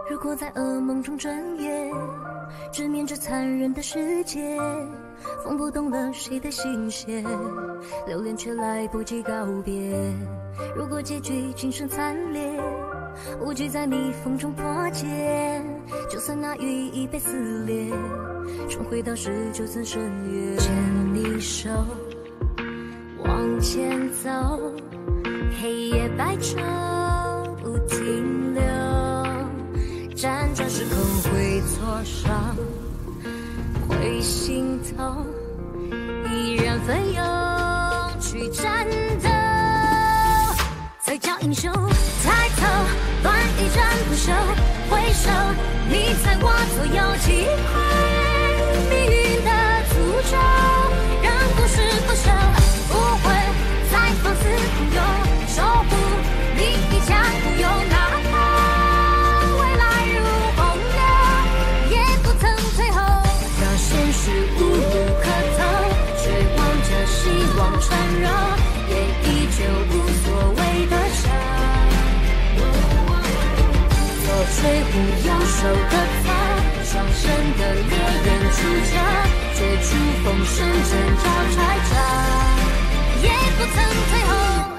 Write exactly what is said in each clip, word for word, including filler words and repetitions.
如果在噩梦中睁眼，直面这残忍的世界，风不动了谁的心弦，留恋却来不及告别。如果结局今生惨烈，无惧在逆风中破茧，就算那羽翼被撕裂，重回到十九层深渊。牵你手往前走，黑夜白昼不停留，辗转时空会挫伤，会心痛，依然奋勇去战斗。再叫英雄抬头，断一战不休，回首你在我左右，击溃命运的诅咒，让故事不朽，不会再放肆空有，守护你一腔孤勇，哪怕未来如洪流，也不曾退后。当现实无路可走，绝望着希望缠绕，也依旧无所谓的伤。左吹胡右手的草，双生的猎人出鞘，绝处逢生征召拆招，也不曾退后。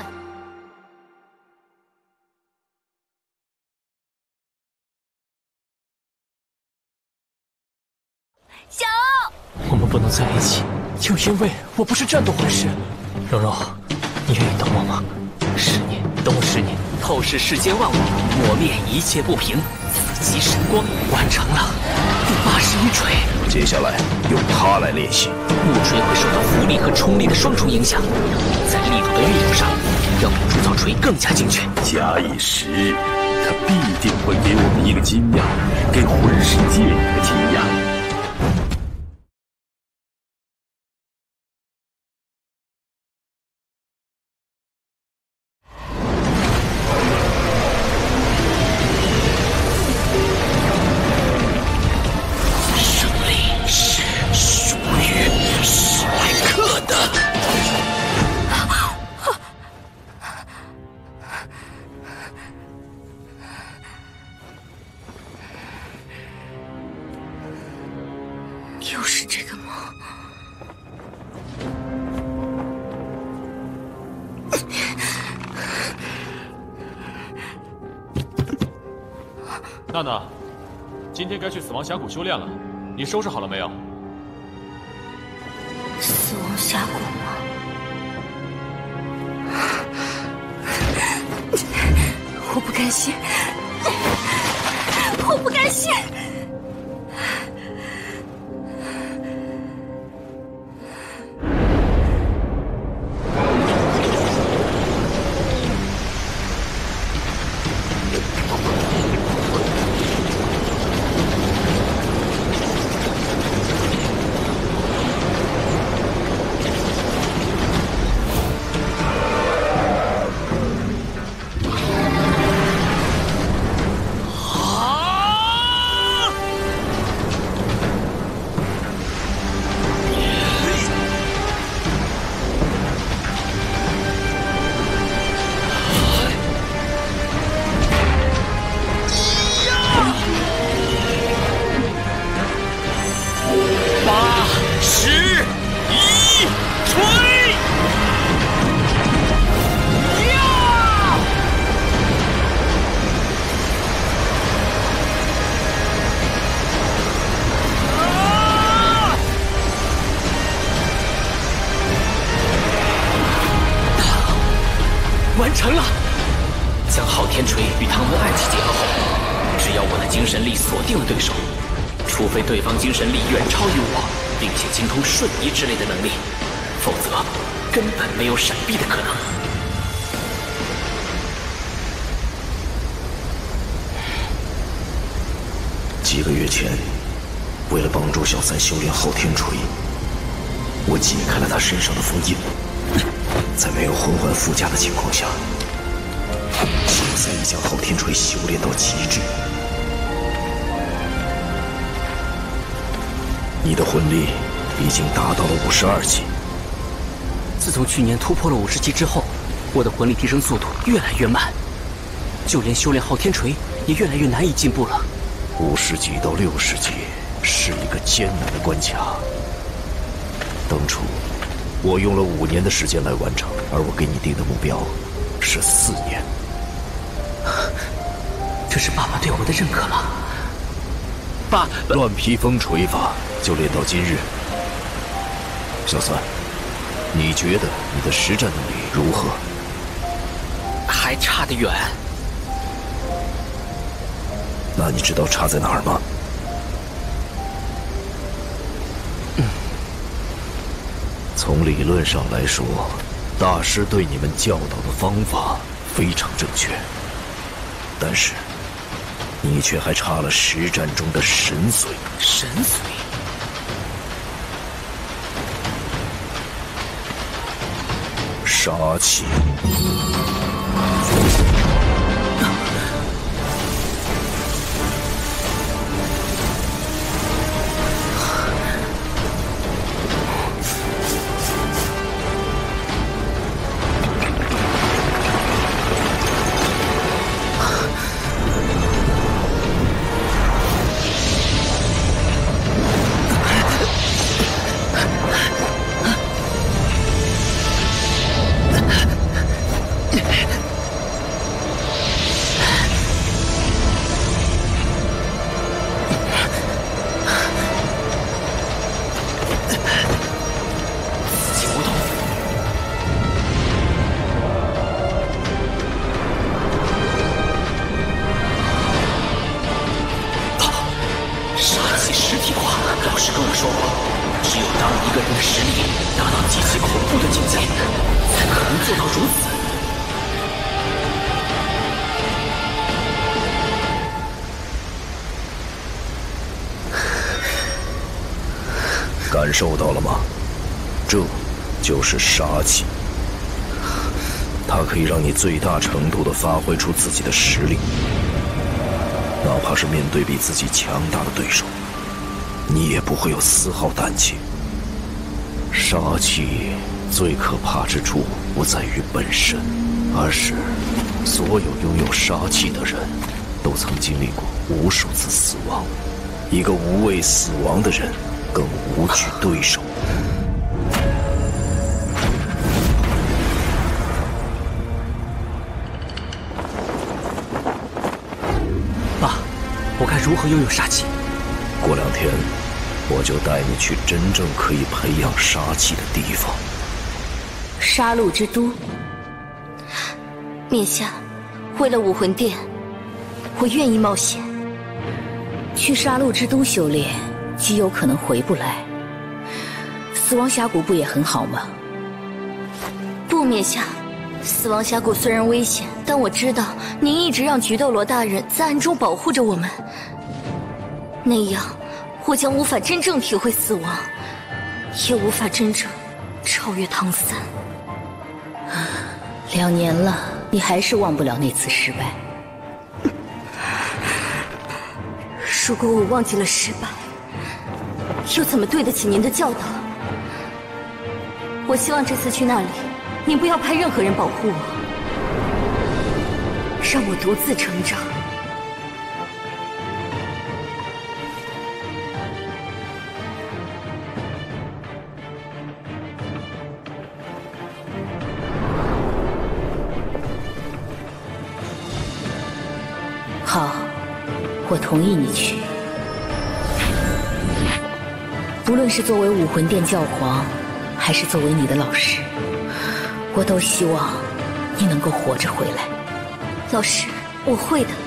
小欧， 我们不能在一起，就因为我不是战斗魂师。蓉蓉，你愿意等我吗？十年，等我十年，透视世间万物，抹灭一切不平，紫极神光，完成了第八十一锤。 接下来用它来练习。 木锤会受到浮力和冲力的双重影响，在力度的运用上，要比铸造锤更加精确。 假以时日，它必定会给我们一个惊讶，给魂世界一个惊讶。 又是这个梦。 娜娜，今天该去死亡峡谷修炼了，你收拾好了没有？ 死亡峡谷吗？我不甘心，我不甘心。 完成了！将昊天锤与唐门暗器结合后，只要我的精神力锁定了对手，除非对方精神力远超于我，并且精通瞬移之类的能力，否则根本没有闪避的可能。 几个月前，为了帮助小三修炼昊天锤，我解开了他身上的封印。在没有魂环附加的情况下，现在已将昊天锤修炼到极致。你的魂力已经达到了五十二级。 自从去年突破了五十级之后，我的魂力提升速度越来越慢，就连修炼昊天锤也越来越难以进步了。 五世纪到六世纪是一个艰难的关卡。当初我用了五年的时间来完成，而我给你定的目标是四年。 这是爸爸对我的认可吗？爸， 乱披风锤法就练到今日。小三，你觉得你的实战能力如何？ 还差得远。 那你知道差在哪儿吗？ 嗯， 从理论上来说，大师对你们教导的方法非常正确，但是你却还差了实战中的神髓。 神髓？ 杀气。感受到了吗？这就是杀气，它可以让你最大程度地发挥出自己的实力，哪怕是面对比自己强大的对手，你也不会有丝毫胆怯。杀气最可怕之处不在于本身，而是所有拥有杀气的人都曾经历过无数次死亡。一个无畏死亡的人更无惧对手。 爸，我该如何拥有杀气？ 过两天我就带你去真正可以培养杀气的地方。 杀戮之都。面下，为了武魂殿，我愿意冒险。去杀戮之都修炼，极有可能回不来。死亡峡谷不也很好吗？不，面下，死亡峡谷虽然危险，但我知道您一直让菊斗罗大人在暗中保护着我们。那样，我将无法真正体会死亡，也无法真正超越唐三。两年了，你还是忘不了那次失败。如果我忘记了失败，又怎么对得起您的教导？我希望这次去那里，您不要派任何人保护我，让我独自成长。好，我同意你去。无论是作为武魂殿教皇，还是作为你的老师，我都希望你能够活着回来。老师，我会的。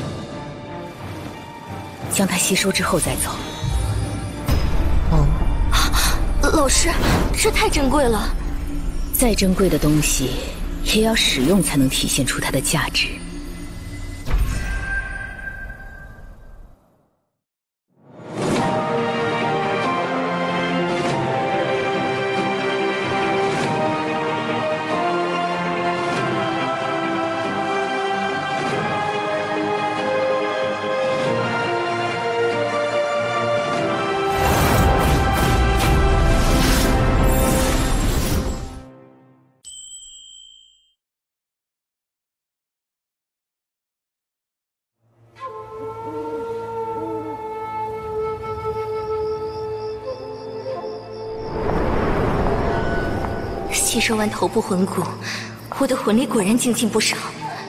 将它吸收之后再走。哦，老师，这太珍贵了。再珍贵的东西，也要使用才能体现出它的价值。 吸收完头部魂骨，我的魂力果然精进不少。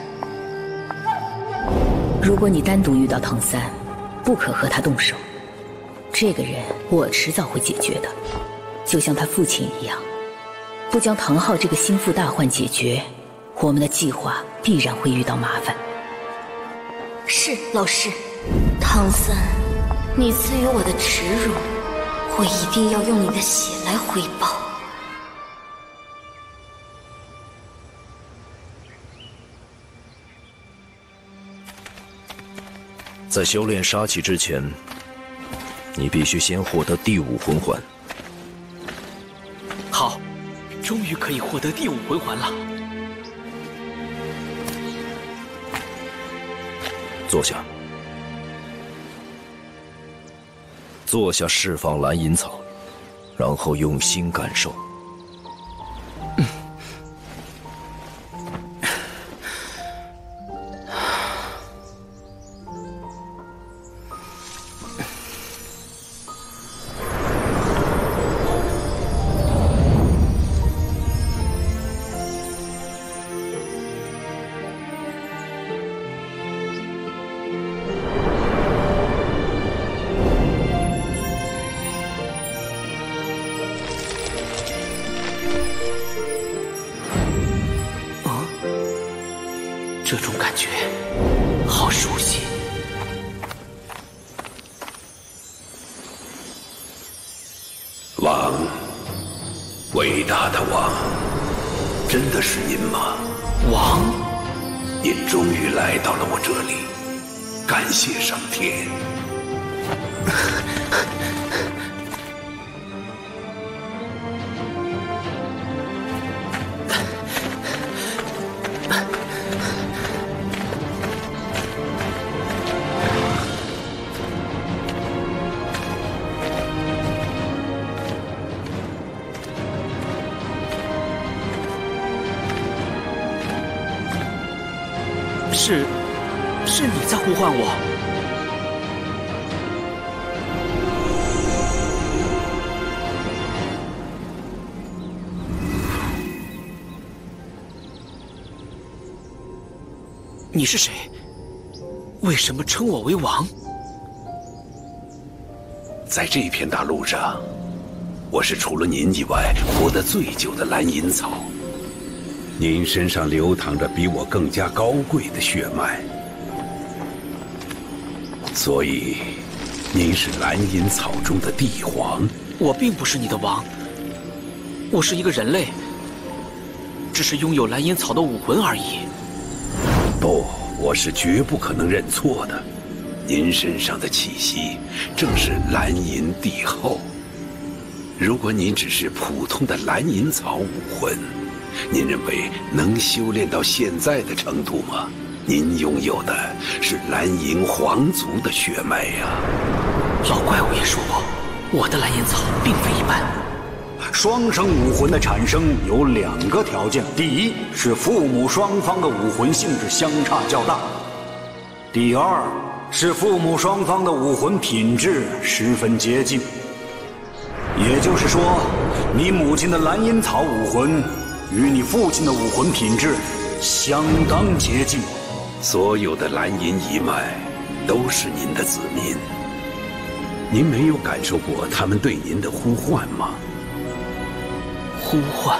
如果你单独遇到唐三，不可和他动手。这个人我迟早会解决的，就像他父亲一样。不将唐昊这个心腹大患解决，我们的计划必然会遇到麻烦。是老师，唐三，你赐予我的耻辱，我一定要用你的血来回报。 在修炼杀气之前，你必须先获得第五魂环。 好，终于可以获得第五魂环了。 坐下，坐下，释放蓝银草，然后用心感受。 嗯这种感觉好熟悉。 王，伟大的王，真的是您吗？ 王， 您终于来到了我这里，感谢上天。 是，是你在呼唤我。你是谁？为什么称我为王？ 在这片大陆上，我是除了您以外活得最久的蓝银草。您身上流淌着比我更加高贵的血脉，所以您是蓝银草中的帝皇。 我并不是你的王，我是一个人类，只是拥有蓝银草的武魂而已。 不，我是绝不可能认错的。您身上的气息正是蓝银帝后。如果您只是普通的蓝银草武魂，您认为能修炼到现在的程度吗？您拥有的是蓝银皇族的血脉呀！ 老怪物也说过，我的蓝银草并非一般。 双生武魂的产生有两个条件：第一是父母双方的武魂性质相差较大；第二是父母双方的武魂品质十分接近。也就是说，你母亲的蓝银草武魂与你父亲的武魂品质相当接近。 所有的蓝银一脉都是您的子民，您没有感受过他们对您的呼唤吗？ 呼唤。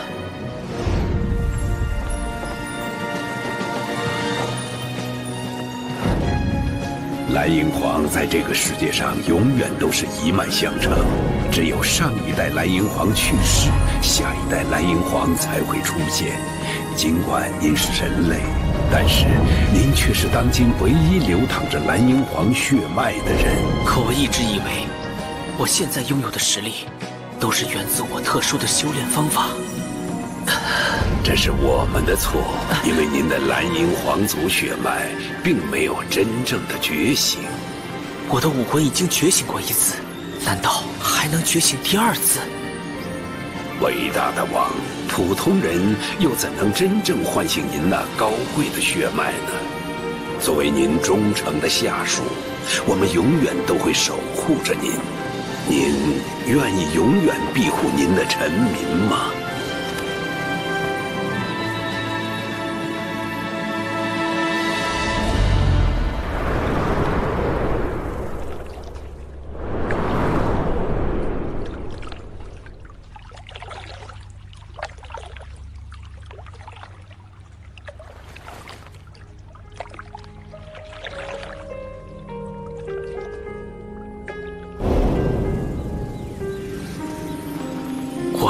蓝银皇在这个世界上永远都是一脉相承，只有上一代蓝银皇去世，下一代蓝银皇才会出现。尽管您是人类，但是您却是当今唯一流淌着蓝银皇血脉的人。 可我一直以为，我现在拥有的实力，都是源自我特殊的修炼方法。 这是我们的错，因为您的蓝银皇族血脉并没有真正的觉醒。 我的武魂已经觉醒过一次，难道还能觉醒第二次？ 伟大的王，普通人又怎能真正唤醒您那高贵的血脉呢？作为您忠诚的下属，我们永远都会守护着您。您愿意永远庇护您的臣民吗？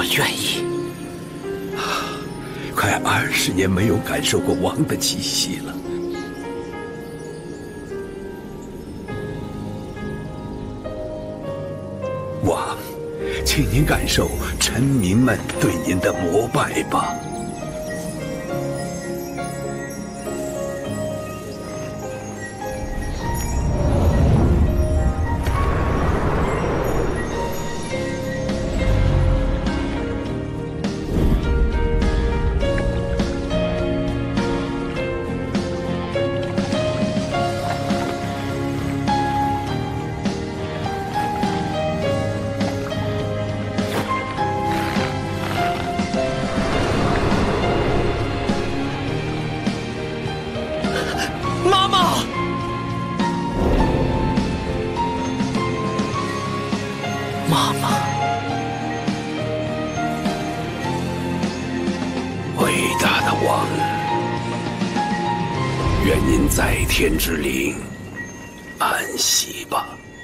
愿意。 快二十年没有感受过王的气息了。王，请您感受臣民们对您的膜拜吧。在天之灵，安息吧。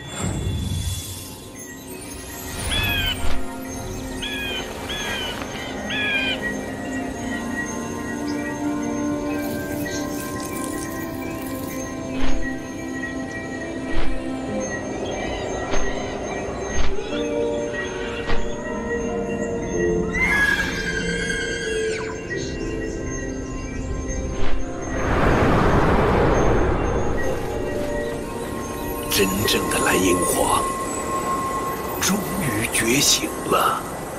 真正的蓝银皇终于觉醒了。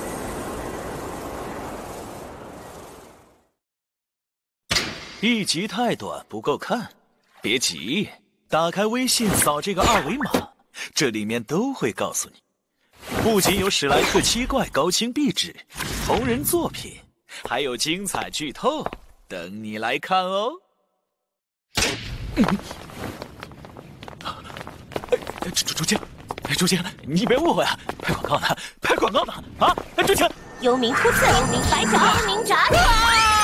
一集太短不够看，别急，打开微信扫这个二维码，这里面都会告诉你。不仅有史莱克七怪高清壁纸、同人作品，还有精彩剧透等你来看哦。嗯朱朱青，朱青，你别误会啊！拍广告呢，拍广告呢！啊，朱青， 幽冥突刺，幽冥白爪，幽冥斩啊！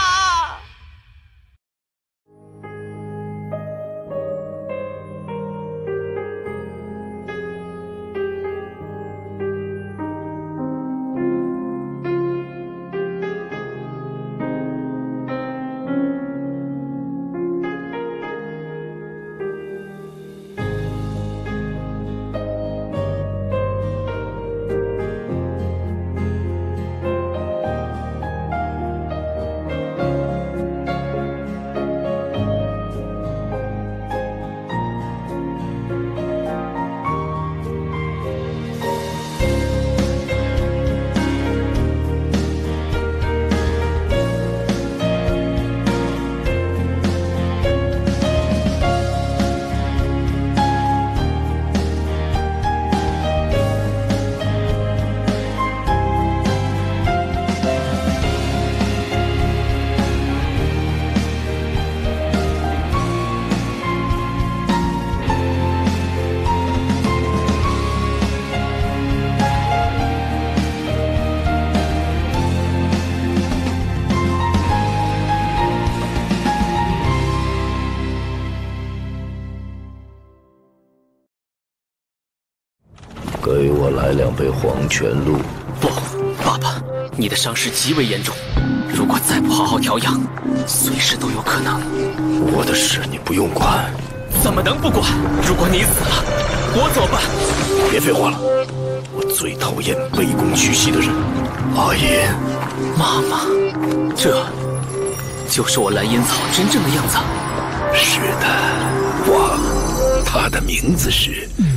给我来两杯黄泉露。 不，爸爸，你的伤势极为严重，如果再不好好调养，随时都有可能。 我的事你不用管。 怎么能不管？如果你死了，我怎么办？ 别废话了，我最讨厌卑躬屈膝的人。阿银， 妈妈，这就是我蓝烟草真正的样子。 是的，王，他的名字是